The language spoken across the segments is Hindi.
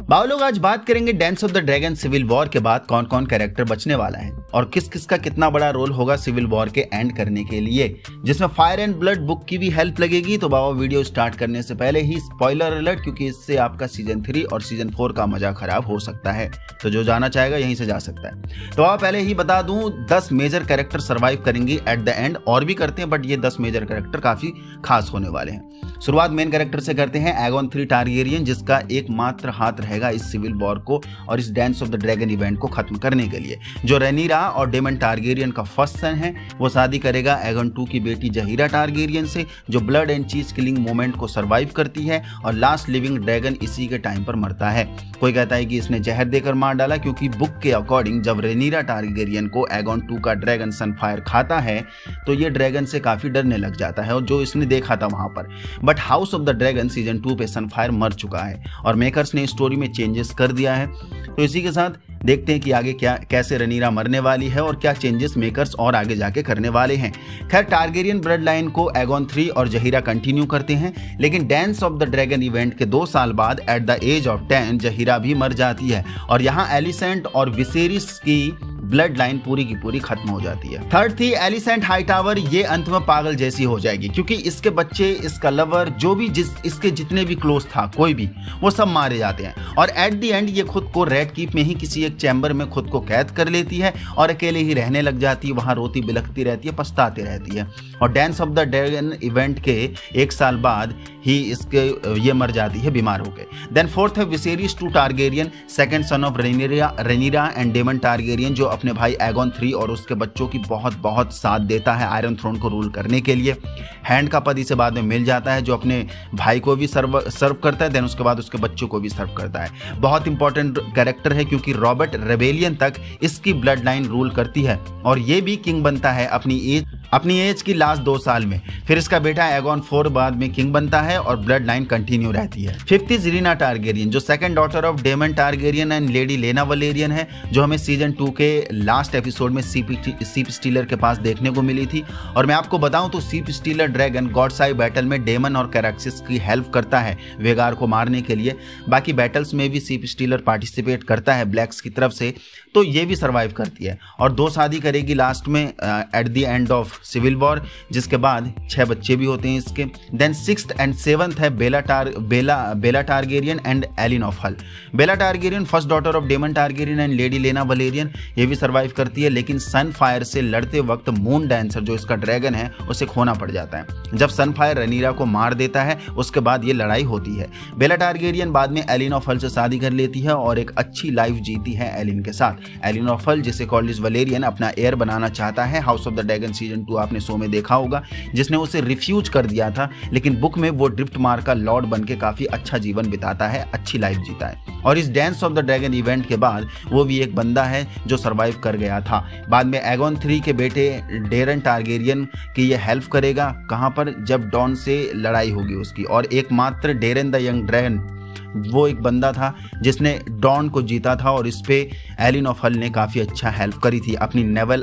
बाव लोग आज बात करेंगे Dance of the Dragon civil war के बाद कौन कौन कैरेक्टर बचने वाला है और किस किस का कितना बड़ा रोल होगा सिविल वॉर के एंड करने के लिए, जिसमें फायर एंड ब्लड बुक की भी हेल्प लगेगी। तो बाबा वीडियो स्टार्ट करने से पहले ही स्पॉइलर अलर्ट, क्योंकि इससे आपका सीजन 3 और सीजन 4 का मजा खराब हो सकता है, तो जो जाना चाहेगा यहीं से जा सकता है। तो आप पहले ही बता दूं 10 मेजर कैरेक्टर सर्वाइव करेंगे एट द एंड, और भी करते हैं बट ये 10 मेजर कैरेक्टर काफी खास होने वाले हैं। शुरुआत मेन कैरेक्टर से करते हैं, एगोन 3 टारगेरियन, जिसका एकमात्र हाथ रहेगा इस सिविल वॉर को और इस Dance of the Dragon event को खत्म करने के लिए। जो रेनीरा और डेमन टारगेरियन का फर्स्ट सन है, वो शादी करेगा एगोन 2 की बेटी जहीरा टारगेरियन से, जो blood and cheese killing moment को सर्वाइव करती है और लास्ट लिविंग ड्रैगन इसी के टाइम पर मरता है। कोई कहता है कि इसने जहर देकर मार डाला, क्योंकि बुक के अकॉर्डिंग जब रेनीरा टारगेरियन को एगोन 2 का ड्रैगन सनफायर खाता है तो ये ड्रैगन से काफी डरने लग जाता है, और जो इसने देखा था वहां पर। But House of the Dragon season 2 पे सनफायर मर चुका है और मेकर्स ने स्टोरी में चेंजेस कर दिया है। तो इसी के साथ देखते हैं कि आगे कैसे रेनीरा मरने वाली है और क्या चेंजेस मेकर्स और आगे जाके करने वाले हैं। खैर, टारगेरियन ब्लड लाइन को एगोन 3 और जहीरा कंटिन्यू करते हैं, लेकिन Dance of the Dragon event के 2 साल बाद at the age of 10 Jaehaera भी मर जाती है और यहाँ एलिसेंट और विसेरिस की ब्लड लाइन पूरी की पूरी खत्म हो जाती है। थर्ड थी एलिसेंट हाईटावर, ये अंत में पागल जैसी हो जाएगी, क्योंकि इसके बच्चे, इसका लवर, जो भी इसके जितने भी क्लोज था कोई भी, वो सब मारे जाते हैं और एट द एंड ये खुद को रेड कीप में ही किसी एक चैम्बर में खुद को कैद कर लेती है और अकेले ही रहने लग जाती है, वहां रोती बिलखती रहती है, पछताती रहती है। और Dance of the Dragon event के 1 साल बाद ही ये मर जाती है बीमार होकर। देन फोर्थ है Viserys 2 Targaryen, second son of Rhaenyra and Daemon Targaryen, जो अपने भाई एगोन 3 और उसके बच्चों की बहुत साथ देता है आयरन थ्रोन को रूल करने के लिए। हैंड का पद इसे बाद में मिल जाता है, जो अपने भाई को भी सर्व करता है, देन उसके बाद उसके बच्चों को भी सर्व करता है। बहुत इंपॉर्टेंट कैरेक्टर है, क्योंकि रॉबर्ट रेबेलियन तक इसकी ब्लड लाइन रूल करती है और ये भी किंग बनता है अपनी एज की लास्ट 2 साल में। फिर इसका बेटा एगोन 4 बाद में किंग बनता है और ब्लड लाइन कंटिन्यू रहती है। फिफ्थ इज रीना टारगेरियन, जो second daughter of Daemon Targaryen and lady Laena Velaryon है, जो हमें सीजन 2 के लास्ट एपिसोड में सीप स्टीलर के पास देखने को मिली थी। और मैं आपको बताऊं तो Sheepstealer dragon Gods Eye battle में डेमन और कैरेक्सिस की हेल्प करता है वेगार को मारने के लिए। बाकी बैटल्स में भी सीप स्टीलर पार्टिसिपेट करता है ब्लैक्स की तरफ से, तो ये भी सर्वाइव करती है और 2 शादी करेगी लास्ट में at the end of civil war, जिसके बाद 6 बच्चे भी होते हैं इसके। देन 6th एंड 7th है Baela Targaryen and Alyn of Hull. Baela Targaryen first daughter of Daemon Targaryen and lady Laena Velaryon, ये भी सर्वाइव करती है, लेकिन सनफायर से लड़ते वक्त मून डांसर जो इसका ड्रैगन है उसे खोना पड़ जाता है। जब सनफायर रेनीरा को मार देता है उसके बाद ये लड़ाई होती है। बेला टारगेरियन बाद में एलिन ऑफ हल से शादी कर लेती है और एक अच्छी लाइफ जीती है एलिन के साथ। एलिन ऑफ हल, जिसे कॉर्लिस वलेरियन अपना हेयर बनाना चाहता है, House of the Dragon season 2 आपने शो में देखा होगा, जिसने उसे रिफ्यूज कर दिया था, लेकिन बुक में वो ड्रिफ्ट मार का लॉर्ड बन के काफी अच्छा जीवन बिताता है, अच्छी लाइफ जीता है। और इस Dance of the Dragon event के बाद वो भी एक बंदा है जो सर्वाइव कर गया था। बाद में एगोन 3 के बेटे डेरन टारगेरियन की ये हेल्प करेगा, कहां पर, जब डॉन से लड़ाई होगी उसकी। और एकमात्र डेरन द यंग ड्रैगन वो एक बंदा था जिसने डॉन को जीता था और इस पे एलिन ऑफ हल ने काफी अच्छा हेल्प करी थी अपनी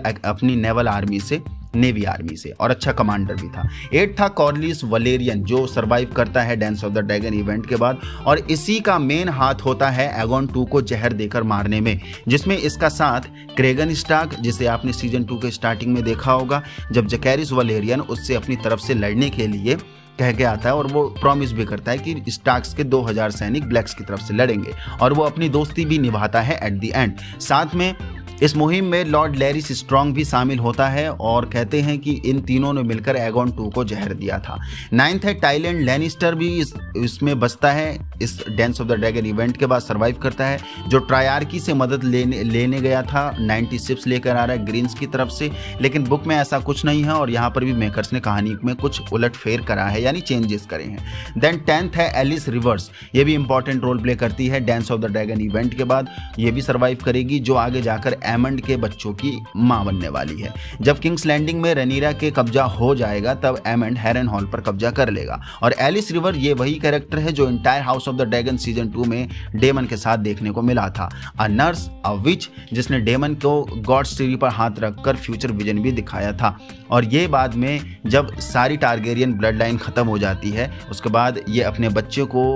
नेवल आर्मी से, नेवी आर्मी से, और अच्छा कमांडर भी था। 8 था कॉर्लिस वलेरियन, जो सर्वाइव करता है Dance of the Dragon event के बाद और इसी का मेन हाथ होता है एगोन 2 को जहर देकर मारने में, जिसमें इसका साथ क्रेगन स्टार्क, जिसे आपने सीजन 2 के स्टार्टिंग में देखा होगा, जब जकैरिस वलेरियन उससे अपनी तरफ से लड़ने के लिए कह के आता है और वो प्रॉमिस भी करता है कि स्टार्क्स के 2000 सैनिक ब्लैक्स की तरफ से लड़ेंगे, और वो अपनी दोस्ती भी निभाता है एट द एंड। साथ में इस मुहिम में लॉर्ड लैरिस स्ट्रॉन्ग भी शामिल होता है और कहते हैं कि इन तीनों ने मिलकर एगोन 2 को जहर दिया था। 9th है टाइलैंड लैनिस्टर, भी इसमें बचता है, इस Dance of the Dragon event के बाद सर्वाइव करता है, जो ट्रायर्की से मदद लेने गया था। 90 शिप्स लेकर आ रहा है ग्रीन्स की तरफ से, लेकिन बुक में ऐसा कुछ नहीं है और यहाँ पर भी मेकर्स ने कहानी में कुछ उलट फेर करा है, यानी चेंजेस करे हैं। देन 10th है एलिस रिवर्स, ये भी इंपॉर्टेंट रोल प्ले करती है Dance of the Dragon event के बाद, ये भी सर्वाइव करेगी, जो आगे जाकर एमंड के बच्चों की मां बनने वाली है। जब किंग्स लैंडिंग में रेनीरा के कब्जा हो जाएगा तब एमंड हेरन हॉल पर कब्जा कर लेगा। और एलिस रिवर ये वही कैरेक्टर है जो entire House of the Dragon season 2 में डेमन के साथ देखने को मिला था। अ नर्स, अ विच, जिसने डेमन को गॉड्स ट्री पर हाथ रखकर फ्यूचर विजन भी दिखाया था। और ये बाद में जब सारी टारगेरियन ब्लड लाइन खत्म हो जाती है उसके बाद ये अपने बच्चे को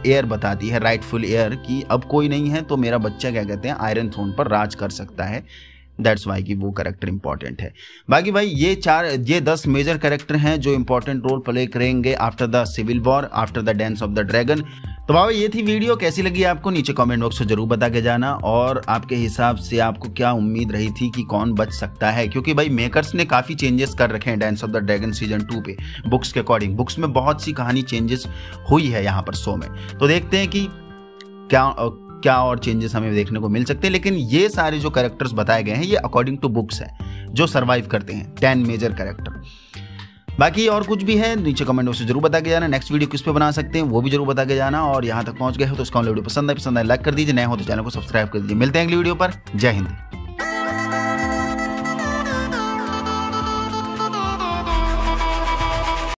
एयर बताती है, राइटफुल एयर, कि अब कोई नहीं है तो मेरा बच्चा क्या कहते हैं आयरन थ्रोन पर राज कर सकता है। दैट्स वाई कि वो कैरेक्टर इंपॉर्टेंट है। बाकी भाई ये 10 मेजर कैरेक्टर हैं जो इंपॉर्टेंट रोल प्ले करेंगे after the civil war, after the Dance of the Dragon. तो भाई ये थी वीडियो, कैसी लगी आपको नीचे कमेंट बॉक्स में जरूर बता के जाना, और आपके हिसाब से आपको क्या उम्मीद रही थी कि कौन बच सकता है, क्योंकि भाई मेकर्स ने काफ़ी चेंजेस कर रखे हैं Dance of the Dragon season 2 पे बुक्स के अकॉर्डिंग। बुक्स में बहुत सी कहानी चेंजेस हुई है यहाँ पर शो में, तो देखते हैं कि क्या और चेंजेस हमें देखने को मिल सकते हैं। लेकिन ये सारे जो कैरेक्टर्स बताए गए हैं ये अकॉर्डिंग टू बुक्स है जो सरवाइव करते हैं, 10 मेजर कैरेक्टर। बाकी और कुछ भी है नीचे कमेंट में जरूर बता के जाना, नेक्स्ट वीडियो किस पे बना सकते हैं वो भी जरूर बता के जाना। और यहाँ तक पहुंच गए हो तो इसका वीडियो पसंद है लाइक कर दीजिए, नए हो तो चैनल को सब्सक्राइब कर दीजिए। मिलते हैं अगली वीडियो पर, जय हिंद।